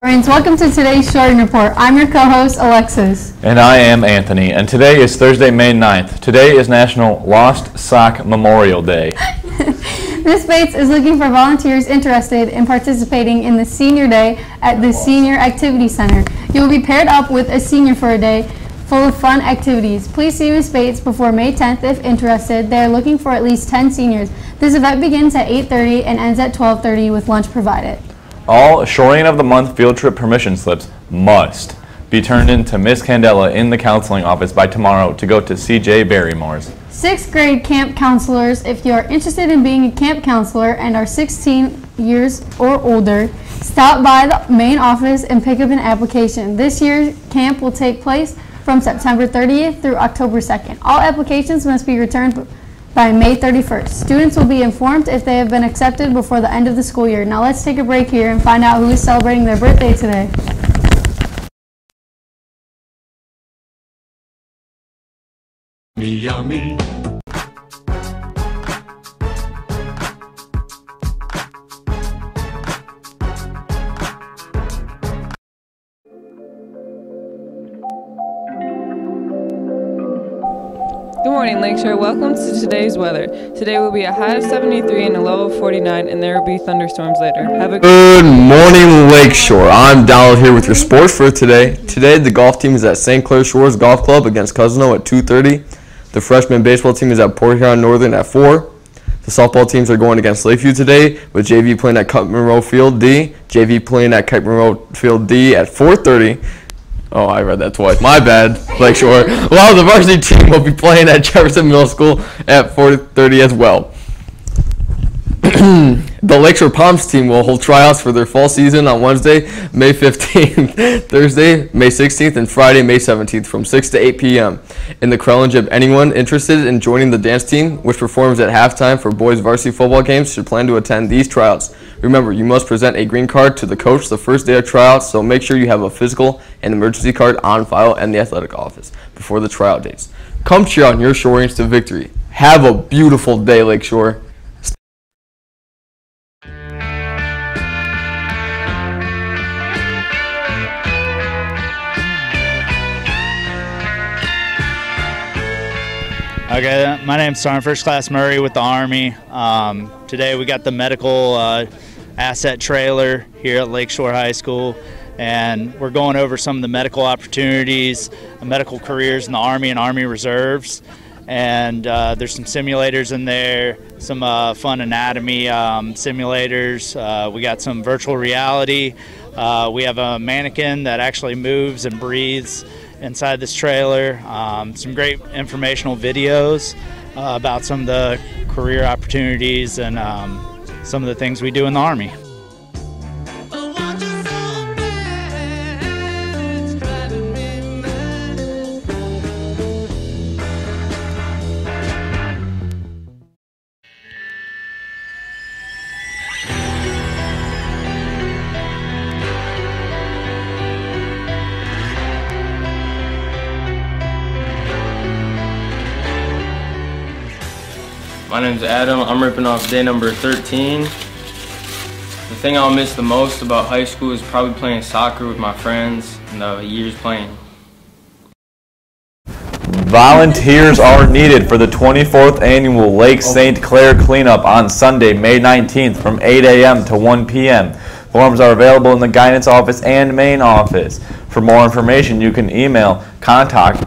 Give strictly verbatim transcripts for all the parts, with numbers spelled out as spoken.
Friends, welcome to today's Shorian Report. I'm your co-host, Alexis. And I am Anthony. And today is Thursday, May ninth. Today is National Lost Sock Memorial Day. Miz Bates is looking for volunteers interested in participating in the Senior Day at the Senior Activity Center. You will be paired up with a senior for a day full of fun activities. Please see Miz Bates before May tenth if interested. They are looking for at least ten seniors. This event begins at eight thirty and ends at twelve thirty with lunch provided. All Shorian of the Month field trip permission slips must be turned in to Miz Candela in the counseling office by tomorrow to go to C J Barrymore's. Sixth grade camp counselors, if you are interested in being a camp counselor and are sixteen years or older, stop by the main office and pick up an application. This year's camp will take place from September thirtieth through October second. All applications must be returned by May thirty-first. Students will be informed if they have been accepted before the end of the school year. Now let's take a break here and find out who is celebrating their birthday today. Yummy. Good morning, Lakeshore. Welcome to today's weather. Today will be a high of seventy-three and a low of forty-nine, and there will be thunderstorms later. Have a good morning, Lakeshore. I'm Donald here with your sports for today. Today, the golf team is at Saint Clair Shores Golf Club against Cousino at two thirty. The freshman baseball team is at Port Huron Northern at four. The softball teams are going against Lakeview today, with J V playing at Kite Monroe Field D, J V playing at Kite Monroe Field D at four thirty. Oh, I read that twice. My bad, Lakeshore. Well, the varsity team will be playing at Jefferson Middle School at four thirty as well. The Lakeshore Palms team will hold tryouts for their fall season on Wednesday, May fifteenth, Thursday, May sixteenth, and Friday, May seventeenth from six to eight p m in the Krellen Gym. Anyone interested in joining the dance team, which performs at halftime for boys varsity football games, should plan to attend these tryouts. Remember, you must present a green card to the coach the first day of tryouts, so make sure you have a physical and emergency card on file in the athletic office before the tryout dates. Come cheer on your Shorians to victory. Have a beautiful day, Lakeshore. Okay, my name's Sergeant First Class Murray with the Army. Um, today we got the medical uh, asset trailer here at Lakeshore High School, and we're going over some of the medical opportunities, uh, medical careers in the Army and Army Reserves. And uh, there's some simulators in there, some uh, fun anatomy um, simulators. Uh, we got some virtual reality. Uh, we have a mannequin that actually moves and breathes inside this trailer. Um, some great informational videos uh, about some of the career opportunities and um, some of the things we do in the Army. My name's Adam. I'm ripping off day number thirteen. The thing I'll miss the most about high school is probably playing soccer with my friends and the years playing. Volunteers are needed for the twenty-fourth annual Lake Saint Clair cleanup on Sunday, May nineteenth from eight a m to one p m Forms are available in the guidance office and main office. For more information, you can email contact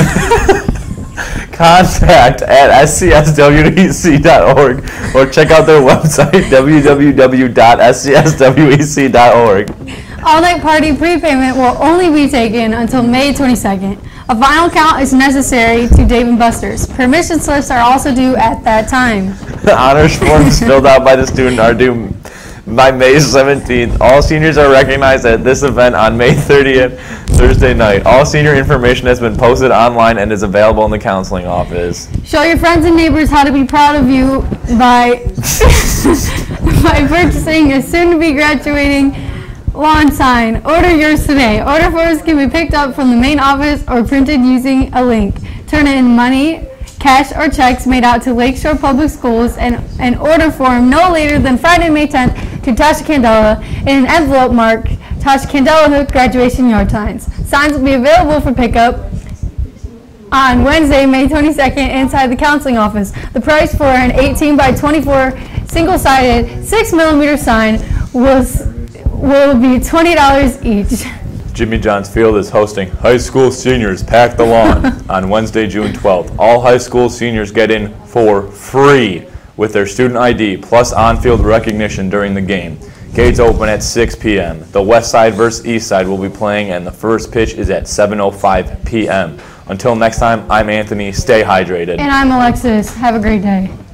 contact at s c s w e c dot org or check out their website w w w dot s c s w e c dot org. All-night party prepayment will only be taken until May twenty-second. A final count is necessary to Dave and Buster's. Permission slips are also due at that time. The honors forms filled out by the student are due by May seventeenth. All seniors are recognized at this event on May thirtieth, Thursday night. All senior information has been posted online and is available in the counseling office. Show your friends and neighbors how to be proud of you by, by purchasing a soon-to-be graduating lawn sign. Order yours today. Order forms can be picked up from the main office or printed using a link. Turn in money, cash, or checks made out to Lakeshore Public Schools and an order form no later than Friday, May tenth to Tasha Candela in an envelope marked Tosh Candela Hook graduation yard signs. Signs will be available for pickup on Wednesday, May twenty-second, inside the counseling office. The price for an eighteen by twenty-four single-sided six millimeter sign was, will be twenty dollars each. Jimmy John's Field is hosting High School Seniors Pack the Lawn on Wednesday, June twelfth. All high school seniors get in for free with their student I D plus on-field recognition during the game. Gates open at six p m The West Side versus East Side will be playing, and the first pitch is at seven oh five p m Until next time, I'm Anthony. Stay hydrated. And I'm Alexis. Have a great day.